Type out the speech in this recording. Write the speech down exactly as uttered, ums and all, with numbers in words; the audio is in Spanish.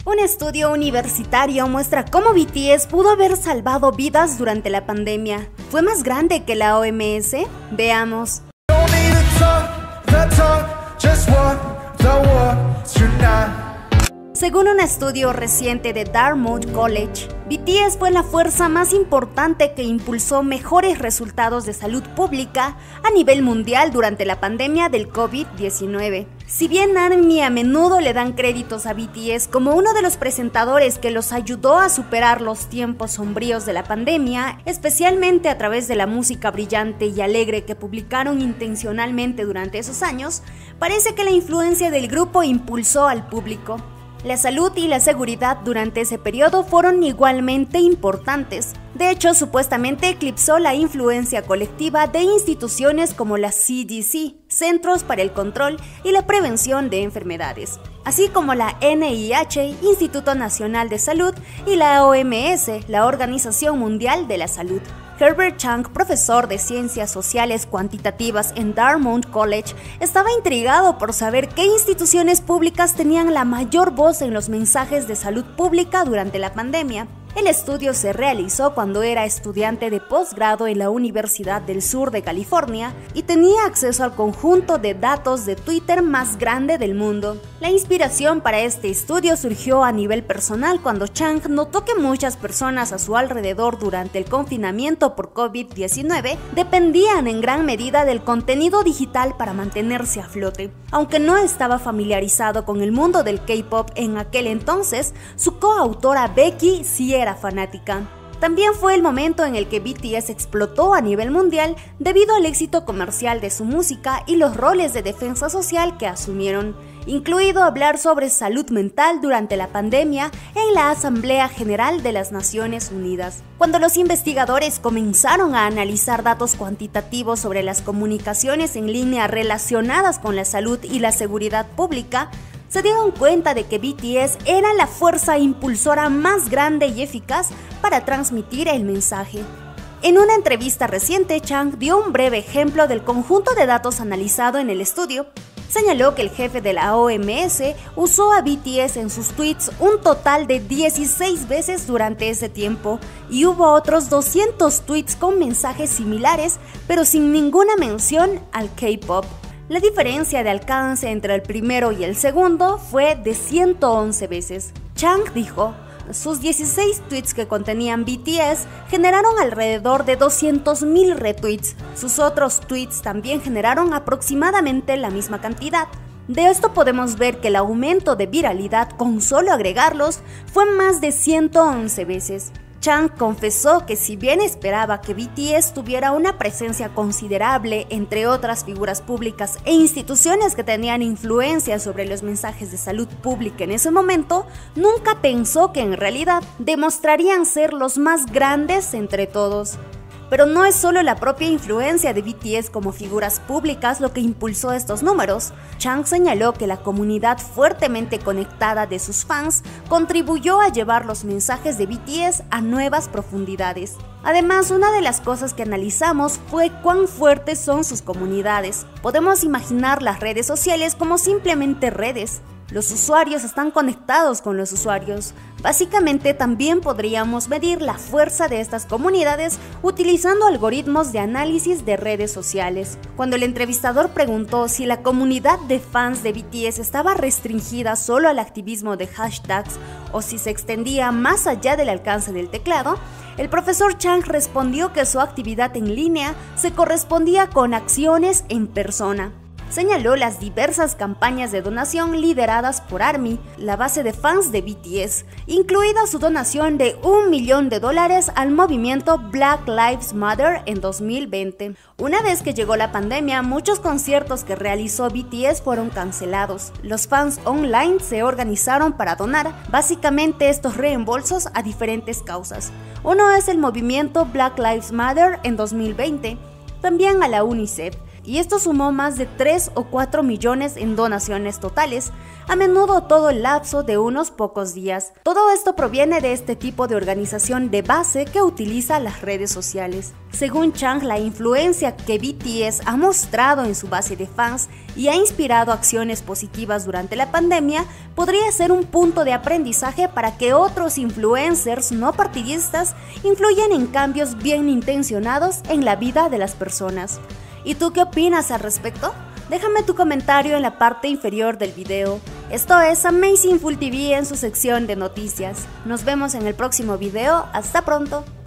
Un estudio universitario muestra cómo B T S pudo haber salvado vidas durante la pandemia. ¿Fue más grande que la O M S? Veamos. Según un estudio reciente de Dartmouth College, B T S fue la fuerza más importante que impulsó mejores resultados de salud pública a nivel mundial durante la pandemia del COVID diecinueve. Si bien ARMY a menudo le dan créditos a B T S como uno de los presentadores que los ayudó a superar los tiempos sombríos de la pandemia, especialmente a través de la música brillante y alegre que publicaron intencionalmente durante esos años, parece que la influencia del grupo impulsó al público. La salud y la seguridad durante ese periodo fueron igualmente importantes. De hecho, supuestamente eclipsó la influencia colectiva de instituciones como la C D C, Centros para el Control y la Prevención de Enfermedades, así como la N I H, Instituto Nacional de Salud, y la O M S, la Organización Mundial de la Salud. Herbert Chang, profesor de Ciencias Sociales Cuantitativas en Dartmouth College, estaba intrigado por saber qué instituciones públicas tenían la mayor voz en los mensajes de salud pública durante la pandemia. El estudio se realizó cuando era estudiante de posgrado en la Universidad del Sur de California y tenía acceso al conjunto de datos de Twitter más grande del mundo. La inspiración para este estudio surgió a nivel personal cuando Chang notó que muchas personas a su alrededor durante el confinamiento por COVID diecinueve dependían en gran medida del contenido digital para mantenerse a flote. Aunque no estaba familiarizado con el mundo del K-pop en aquel entonces, su coautora Becky sí era fanática. También fue el momento en el que B T S explotó a nivel mundial debido al éxito comercial de su música y los roles de defensa social que asumieron, incluido hablar sobre salud mental durante la pandemia en la Asamblea General de las Naciones Unidas. Cuando los investigadores comenzaron a analizar datos cuantitativos sobre las comunicaciones en línea relacionadas con la salud y la seguridad pública, se dieron cuenta de que B T S era la fuerza impulsora más grande y eficaz para transmitir el mensaje. En una entrevista reciente, Chang dio un breve ejemplo del conjunto de datos analizado en el estudio. Señaló que el jefe de la O M S usó a B T S en sus tweets un total de dieciséis veces durante ese tiempo, y hubo otros doscientos tweets con mensajes similares, pero sin ninguna mención al K-pop. La diferencia de alcance entre el primero y el segundo fue de ciento once veces. Chang dijo: sus dieciséis tweets que contenían B T S generaron alrededor de doscientos mil retweets. Sus otros tweets también generaron aproximadamente la misma cantidad. De esto podemos ver que el aumento de viralidad con solo agregarlos fue más de ciento once veces. Chang confesó que si bien esperaba que B T S tuviera una presencia considerable entre otras figuras públicas e instituciones que tenían influencia sobre los mensajes de salud pública en ese momento, nunca pensó que en realidad demostrarían ser los más grandes entre todos. Pero no es solo la propia influencia de B T S como figuras públicas lo que impulsó estos números. Chang señaló que la comunidad fuertemente conectada de sus fans contribuyó a llevar los mensajes de B T S a nuevas profundidades. Además, una de las cosas que analizamos fue cuán fuertes son sus comunidades. Podemos imaginar las redes sociales como simplemente redes. Los usuarios están conectados con los usuarios. Básicamente, también podríamos medir la fuerza de estas comunidades utilizando algoritmos de análisis de redes sociales. Cuando el entrevistador preguntó si la comunidad de fans de B T S estaba restringida solo al activismo de hashtags o si se extendía más allá del alcance del teclado, el profesor Chang respondió que su actividad en línea se correspondía con acciones en persona. Señaló las diversas campañas de donación lideradas por ARMY, la base de fans de B T S, incluida su donación de un millón de dólares al movimiento Black Lives Matter en dos mil veinte. Una vez que llegó la pandemia, muchos conciertos que realizó B T S fueron cancelados. Los fans online se organizaron para donar básicamente estos reembolsos a diferentes causas. Uno es el movimiento Black Lives Matter en dos mil veinte, también a la UNICEF, y esto sumó más de tres o cuatro millones en donaciones totales, a menudo todo el lapso de unos pocos días. Todo esto proviene de este tipo de organización de base que utiliza las redes sociales. Según Chang, la influencia que B T S ha mostrado en su base de fans y ha inspirado acciones positivas durante la pandemia podría ser un punto de aprendizaje para que otros influencers no partidistas influyan en cambios bien intencionados en la vida de las personas. ¿Y tú qué opinas al respecto? Déjame tu comentario en la parte inferior del video. Esto es Amazing Full T V en su sección de noticias. Nos vemos en el próximo video. Hasta pronto.